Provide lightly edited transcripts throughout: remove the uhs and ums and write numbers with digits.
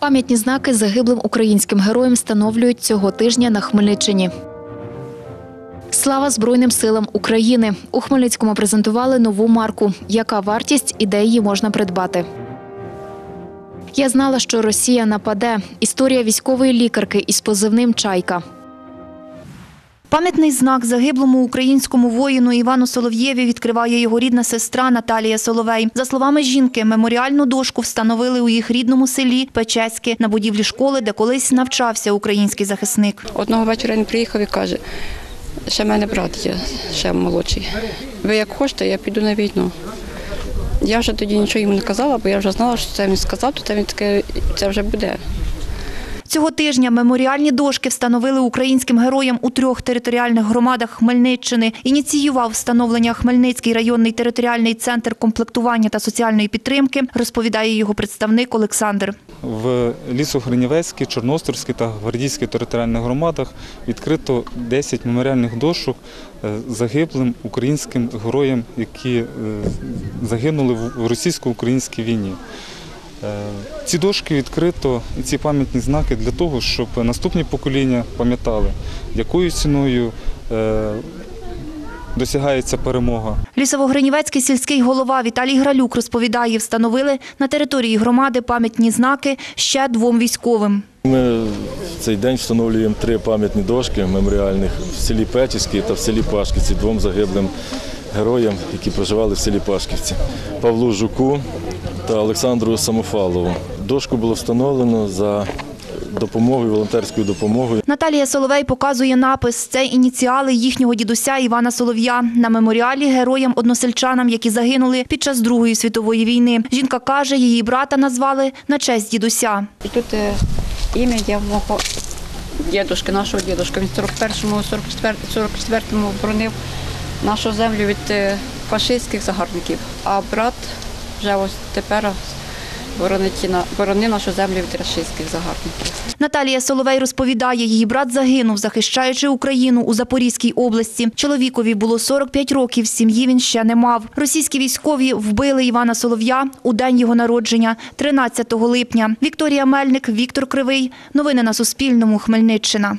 Пам'ятні знаки загиблим українським героям встановлюють цього тижня на Хмельниччині. Слава Збройним силам України! У Хмельницькому презентували нову марку. Яка вартість і де її можна придбати? Я знала, що Росія нападе. Історія військової лікарки із позивним «Чайка». Пам'ятний знак загиблому українському воїну Івану Солов'єві відкриває його рідна сестра Наталія Соловей. За словами жінки, меморіальну дошку встановили у їх рідному селі Печеське на будівлі школи, де колись навчався український захисник. Одного вечора він приїхав і каже: ще в мене брат є, ще молодший. Ви як хочете, я піду на війну. Я вже тоді нічого йому не казала, бо я вже знала, що це він сказав, то він таке, це вже буде. Цього тижня меморіальні дошки встановили українським героям у 3 територіальних громадах Хмельниччини. Ініціював встановлення Хмельницький районний територіальний центр комплектування та соціальної підтримки, розповідає його представник Олександр. В Лісогринівецькій, Чорноострівській та Гвардійській територіальних громадах відкрито 10 меморіальних дошок загиблим українським героям, які загинули в російсько-українській війні. Ці дошки відкрито, і ці пам'ятні знаки для того, щоб наступні покоління пам'ятали, якою ціною досягається перемога. Лісово-Гринівецький сільський голова Віталій Гралюк розповідає, встановили на території громади пам'ятні знаки ще 2 військовим. Ми в цей день встановлюємо 3 пам'ятні дошки меморіальних в селі Печеське та в селі Пашківці 2 загиблим героям, які проживали в селі Пашківці – Павлу Жуку та Олександру Самофалову. Дошку було встановлено за допомогою, волонтерською допомогою. Наталія Соловей показує напис. Це ініціали їхнього дідуся Івана Солов'я на меморіалі героям-односельчанам, які загинули під час Другої світової війни. Жінка каже, її брата назвали на честь дідуся. І тут ім'я мого дідушки, нашого дідушка. Він в 41-му, 44-му боронив нашу землю від фашистських загарбників, а брат вже ось тепер боронив нашу землю від рашистських загарбників. Наталія Соловей розповідає, її брат загинув, захищаючи Україну у Запорізькій області. Чоловікові було 45 років, сім'ї він ще не мав. Російські військові вбили Івана Солов'я у день його народження, 13 липня. Вікторія Мельник, Віктор Кривий. Новини на Суспільному. Хмельниччина.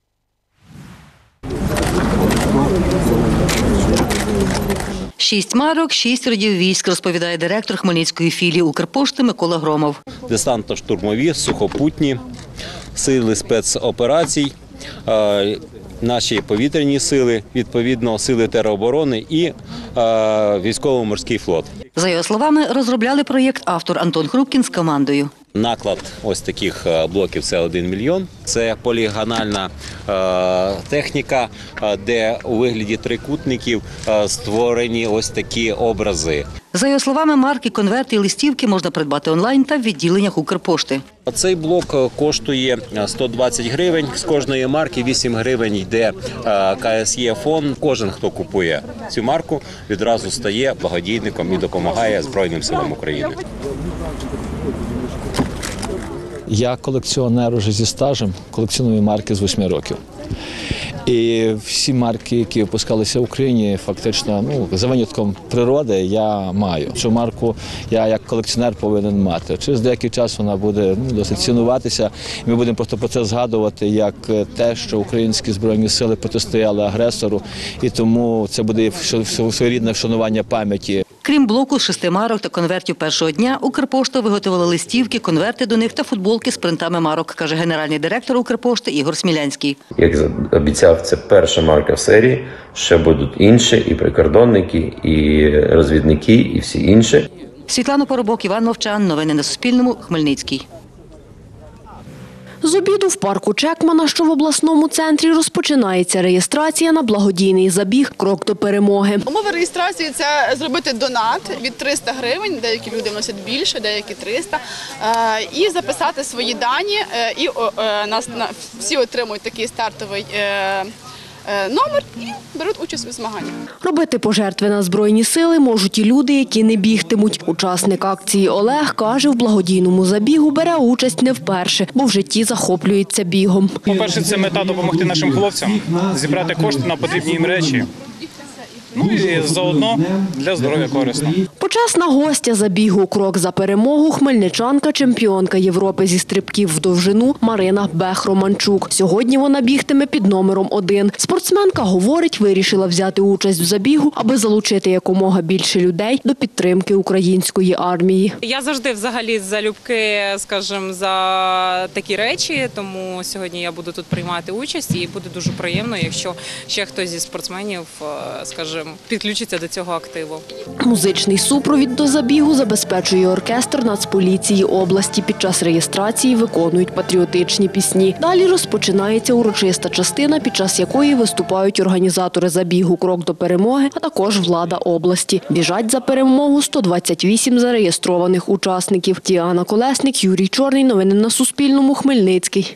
«6 марок, 6 родів військ», розповідає директор Хмельницької філії Укрпошти Микола Громов. Десантно-штурмові, сухопутні сили спецоперацій, наші повітряні сили, відповідно, сили тероборони і військово-морський флот. За його словами, розробляли проєкт автор Антон Хрупкін з командою. Наклад ось таких блоків – це 1 мільйон. Це полігональна техніка, де у вигляді трикутників створені ось такі образи. За його словами, марки, конверти і листівки можна придбати онлайн та в відділеннях Укрпошти. Цей блок коштує 120 гривень. З кожної марки 8 гривень йде КСЄ фонд. Кожен, хто купує цю марку, відразу стає благодійником і допомагає Збройним силам України. Я колекціонер уже зі стажем, колекціоную марки з 8 років. І всі марки, які випускалися в Україні, фактично, за винятком природи, я маю. Цю марку я як колекціонер повинен мати. Через деякий час вона буде досить цінуватися. Ми будемо просто про це згадувати як те, що українські Збройні сили протистояли агресору. І тому це буде своєрідне вшанування пам'яті. Крім блоку з 6 марок та конвертів першого дня, Укрпошта виготовила листівки, конверти до них та футболки з принтами марок, каже генеральний директор Укрпошти Ігор Смілянський. Як обіцяв, це перша марка в серії, ще будуть інші, і прикордонники, і розвідники, і всі інші. Світлана Поробок, Іван Мовчан. Новини на Суспільному. Хмельницький. З обіду в парку Чекмана, що в обласному центрі, розпочинається реєстрація на благодійний забіг «Крок до перемоги». Умова реєстрації – це зробити донат від 300 гривень, деякі люди вносять більше, деякі 300, і записати свої дані, і всі отримують такий стартовий номер і беруть участь у змаганнях. Робити пожертви на Збройні сили можуть і люди, які не бігтимуть. Учасник акції Олег каже, в благодійному забігу бере участь не вперше, бо в житті захоплюється бігом. По-перше, це мета допомогти нашим хлопцям, зібрати кошти на потрібні їм речі. Ну і заодно для здоров'я корисно. Почесна гостя забігу «Крок за перемогу» хмельничанка, чемпіонка Європи зі стрибків в довжину Марина Бех-Романчук. Сьогодні вона бігтиме під номером 1. Спортсменка говорить, вирішила взяти участь в забігу, аби залучити якомога більше людей до підтримки української армії. Я завжди взагалі залюбки, скажімо, за такі речі, тому сьогодні я буду тут приймати участь і буде дуже приємно, якщо ще хтось зі спортсменів, скажімо, підключиться до цього активу. Музичний супровід до забігу забезпечує оркестр Нацполіції області. Під час реєстрації виконують патріотичні пісні. Далі розпочинається урочиста частина, під час якої виступають організатори забігу «Крок до перемоги», а також влада області. Біжать за перемогу 128 зареєстрованих учасників. Діана Колесник, Юрій Чорний. Новини на Суспільному. Хмельницький.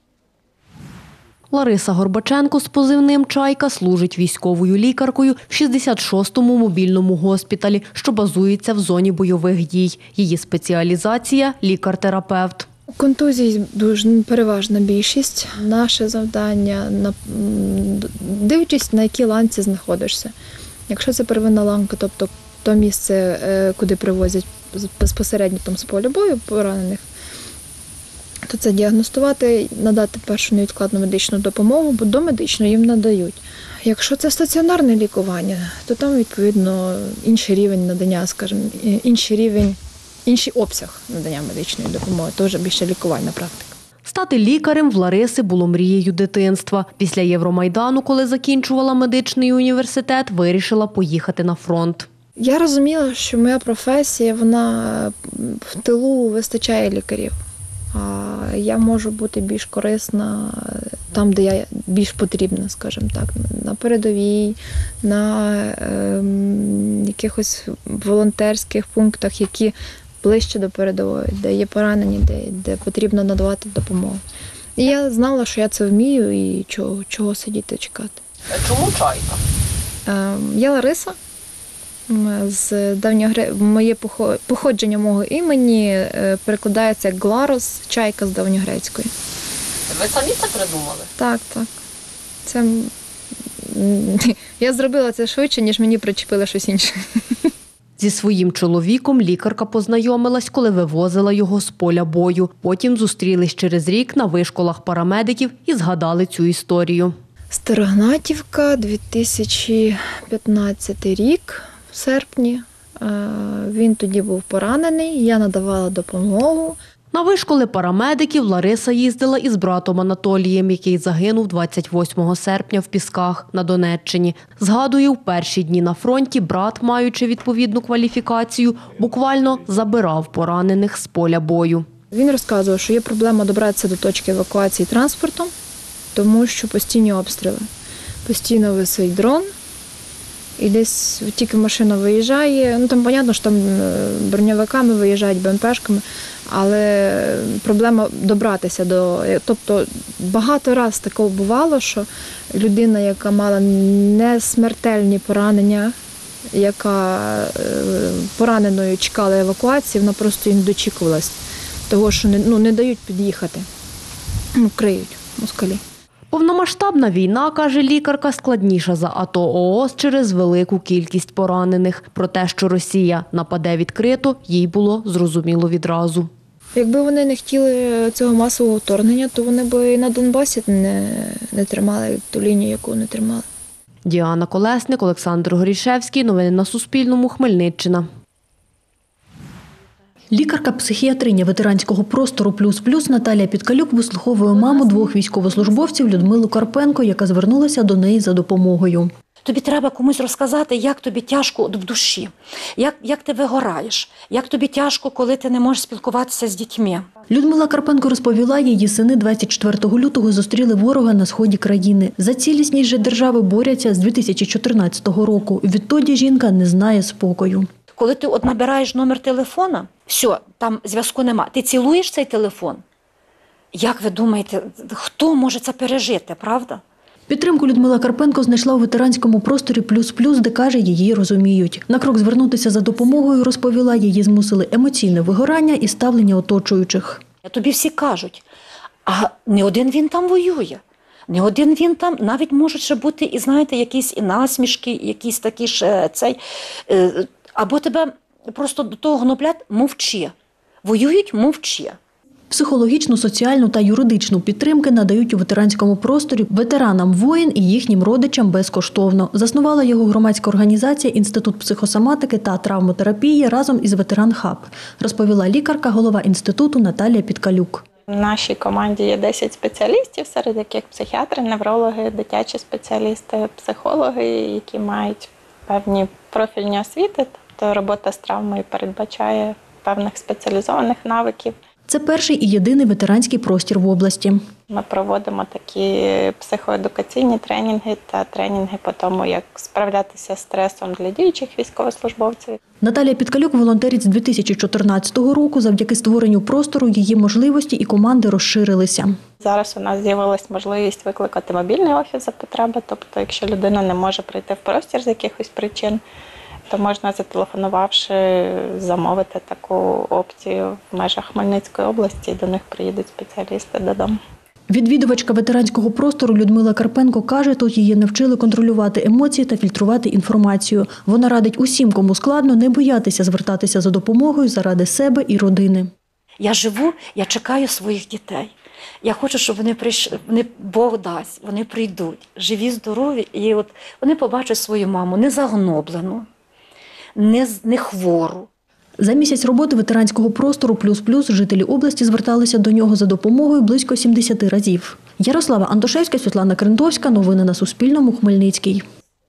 Лариса Горбаченко з позивним «Чайка» служить військовою лікаркою в 66-му мобільному госпіталі, що базується в зоні бойових дій. Її спеціалізація – лікар-терапевт. Контузій дуже переважна більшість. Наше завдання дивлячись, на якій ланці знаходишся. Якщо це первинна ланка, тобто то місце, куди привозять безпосередньо з поля бою поранених, то це діагностувати, надати першу невідкладну медичну допомогу, бо домедичну їм надають. Якщо це стаціонарне лікування, то там, відповідно, інший рівень надання, скажімо, інший обсяг надання медичної допомоги, то вже більше лікувальна практика. Стати лікарем в Лариси було мрією дитинства. Після Євромайдану, коли закінчувала медичний університет, вирішила поїхати на фронт. Я розуміла, що моя професія, вона в тилу вистачає лікарів. А я можу бути більш корисна там, де я більш потрібна, скажімо так, на передовій, на якихось волонтерських пунктах, які ближче до передової, де є поранені, де потрібно надавати допомогу. І я знала, що я це вмію і чого сидіти чекати. Чому «Чайка»? Я Лариса. Моє походження мого імені перекладається як Гларос, чайка з давньогрецької. Ви самі це придумали? Так. Я зробила це швидше, ніж мені причепили щось інше. Зі своїм чоловіком лікарка познайомилась, коли вивозила його з поля бою. Потім зустрілись через рік на вишколах парамедиків і згадали цю історію. Старогнатівка, 2015 рік. В серпні. Він тоді був поранений, я надавала допомогу. На вишколи парамедиків Лариса їздила із братом Анатолієм, який загинув 28 серпня в Пісках на Донеччині. Згадує, в перші дні на фронті брат, маючи відповідну кваліфікацію, буквально забирав поранених з поля бою. Він розказував, що є проблема добратися до точки евакуації транспортом, тому що постійні обстріли. Постійно висить дрон. І десь тільки машина виїжджає, там, понятно, що там броньовиками виїжджають, БМПшками, але проблема добратися до... Тобто багато разів такого бувало, що людина, яка мала несмертельні поранення, яка пораненою чекала евакуації, вона просто їм дочікувалась того, що не дають під'їхати, криють москалі. Повномасштабна війна, каже лікарка, складніша за АТО-ООС через велику кількість поранених. Про те, що Росія нападе відкрито, їй було зрозуміло відразу. Якби вони не хотіли цього масового вторгнення, то вони б і на Донбасі не тримали ту лінію, яку не тримали. Діана Колесник, Олександр Горішевський. Новини на Суспільному. Хмельниччина. Лікарка-психіатриня ветеранського простору «Плюс-плюс» Наталія Підкалюк вислуховує маму двох військовослужбовців Людмилу Карпенко, яка звернулася до неї за допомогою. Тобі треба комусь розказати, як тобі тяжко в душі, як ти вигораєш, як тобі тяжко, коли ти не можеш спілкуватися з дітьми. Людмила Карпенко розповіла, її сини 24 лютого зустріли ворога на сході країни. За цілісність же держави борються з 2014 року. Відтоді жінка не знає спокою. Коли ти набираєш номер телефона, все, там зв'язку нема. Ти цілуєш цей телефон. Як ви думаєте, хто може це пережити, правда? Підтримку Людмила Карпенко знайшла у ветеранському просторі «Плюс-плюс», де, каже, її розуміють. На крок звернутися за допомогою, розповіла, її змусили емоційне вигорання і ставлення оточуючих. Тобі всі кажуть, а не один він там воює. Не один він там, навіть можуть ще бути, і знаєте, якісь і насмішки, якісь такі ж або тебе просто до того гноблять, мовчи. Воюють, мовчи. Психологічну, соціальну та юридичну підтримки надають у ветеранському просторі ветеранам воїн і їхнім родичам безкоштовно. Заснувала його громадська організація «Інститут психосоматики та травмотерапії» разом із «Ветеран Хаб», розповіла лікарка, голова інституту Наталія Підкалюк. В нашій команді є 10 спеціалістів, серед яких психіатри, неврологи, дитячі спеціалісти, психологи, які мають певні профільні освіти, тобто робота з травмою передбачає певних спеціалізованих навиків. Це перший і єдиний ветеранський простір в області. Ми проводимо такі психоедукаційні тренінги та тренінги по тому, як справлятися з стресом для діючих військовослужбовців. Наталія Підкалюк волонтерить з 2014 року. Завдяки створенню простору її можливості і команди розширилися. Зараз у нас з'явилась можливість викликати мобільний офіс за потреби. Тобто, якщо людина не може прийти в простір з якихось причин, то можна, зателефонувавши, замовити таку опцію в межах Хмельницької області, і до них приїдуть спеціалісти додому. Відвідувачка ветеранського простору Людмила Карпенко каже, тут її навчили контролювати емоції та фільтрувати інформацію. Вона радить усім, кому складно, не боятися звертатися за допомогою заради себе і родини. Я живу, я чекаю своїх дітей. Я хочу, щоб вони прийшли, Бог дасть, вони прийдуть, живі, здорові, і от вони побачать свою маму не загноблену, не хвору. За місяць роботи ветеранського простору «Плюс-плюс» жителі області зверталися до нього за допомогою близько 70 разів. Ярослава Антошевська, Світлана Крентовська. Новини на Суспільному. Хмельницький.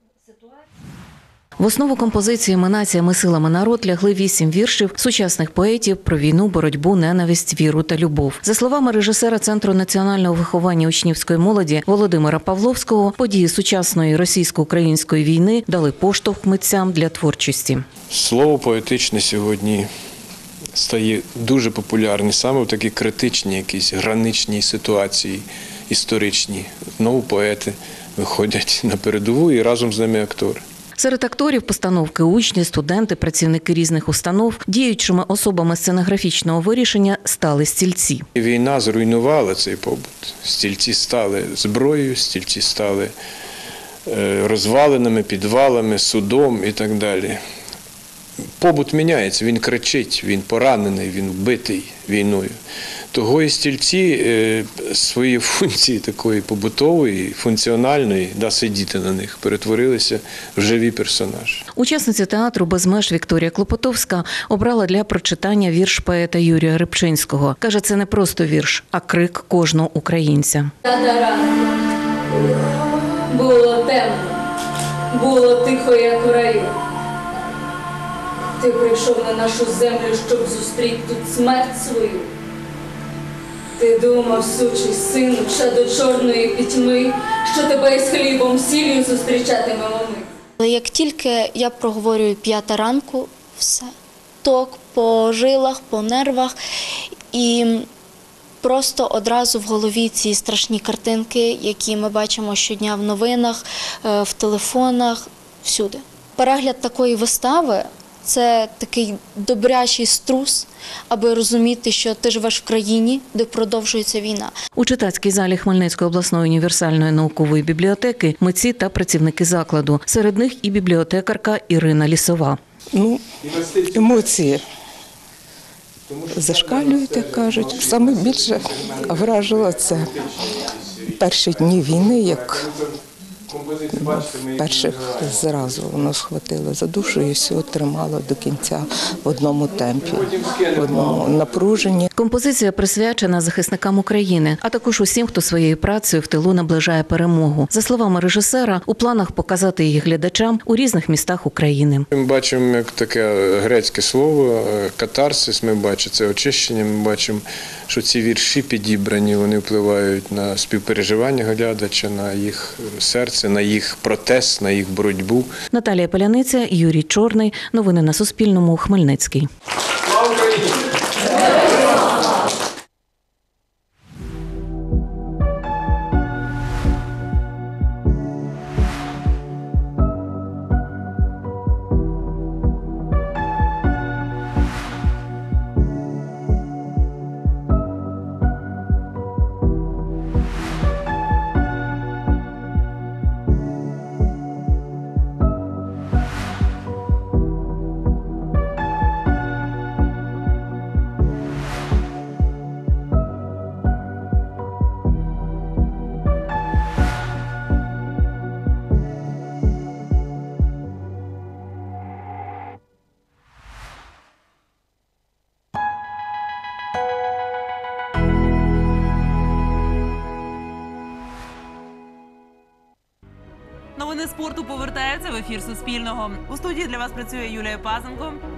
В основу композиції «Ми нація, ми сила, ми народ» лягли 8 віршів сучасних поетів про війну, боротьбу, ненависть, віру та любов. За словами режисера Центру національного виховання учнівської молоді Володимира Павловського, події сучасної російсько-української війни дали поштовх митцям для творчості. Слово поетичне сьогодні стає дуже популярне саме в такі критичні, якісь граничні ситуації історичні. Знову поети виходять на передову і разом з ними актори. Серед акторів постановки учні, студенти, працівники різних установ. Діючими особами сценографічного вирішення стали стільці. Війна зруйнувала цей побут. Стільці стали зброєю, стільці стали розвалинами, підвалами, судом і так далі. Побут міняється, він кричить, він поранений, він вбитий війною. Того і стільці свої функції такої побутової, функціональної, сидіти на них, перетворилися в живі персонажі. Учасниця театру «Без меж» Вікторія Клопотовська обрала для прочитання вірш поета Юрія Рибчинського. Каже, це не просто вірш, а крик кожного українця. Було темно, було тихо, як у раю. Ти прийшов на нашу землю, щоб зустріти тут смерть свою. Ти думав, сучий сину, чадо чорної пітьми, що тебе із хлібом, сіллю зустрічатимемо ми. Але як тільки я проговорюю 5 ранку, все, ток по жилах, по нервах, і просто одразу в голові ці страшні картинки, які ми бачимо щодня в новинах, в телефонах, всюди. Перегляд такої вистави – це такий добрячий струс, аби розуміти, що ти живеш в країні, де продовжується війна. У читацькій залі Хмельницької обласної універсальної наукової бібліотеки митці та працівники закладу. Серед них і бібліотекарка Ірина Лісова. Емоції зашкалюють, як кажуть. Саме більше вражило це перші дні війни, як перших зразу воно схватило за душу і все тримало до кінця в одному темпі, в одному напруженні. Композиція присвячена захисникам України, а також усім, хто своєю працею в тилу наближає перемогу. За словами режисера, у планах показати її глядачам у різних містах України. Ми бачимо, як таке грецьке слово, катарсис, ми бачимо це очищення, ми бачимо, що ці вірші підібрані, вони впливають на співпереживання глядача, на їх серце, на їх протест, на їх боротьбу. Наталія Паляниця, Юрій Чорний. Новини на Суспільному. Хмельницький. Слава Україні! новини спорту повертаються в ефір Суспільного. У студії для вас працює Юлія Пазенко.